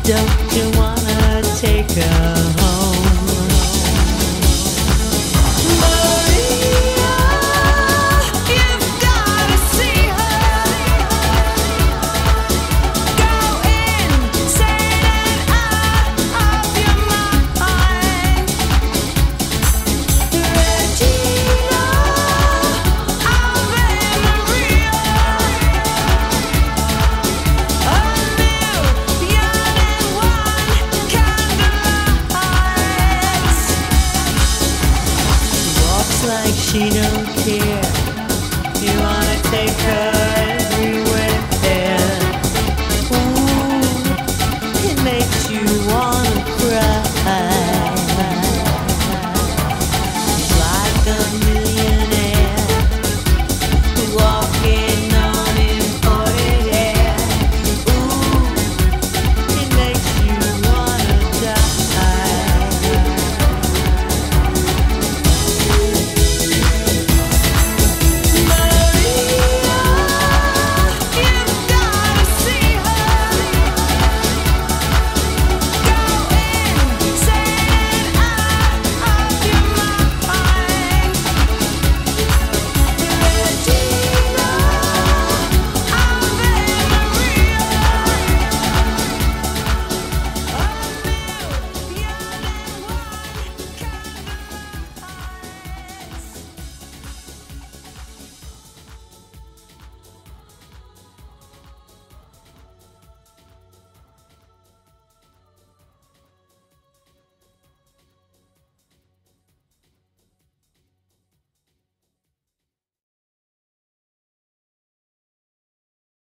Don't you wanna take her home? Maria, you've gotta see her. Go insane and out of your mind. Regina, Ave Maria. A million and one candlelights. She walks like she don't care. You wanna take her everywhere. Ooh, it makes you wanna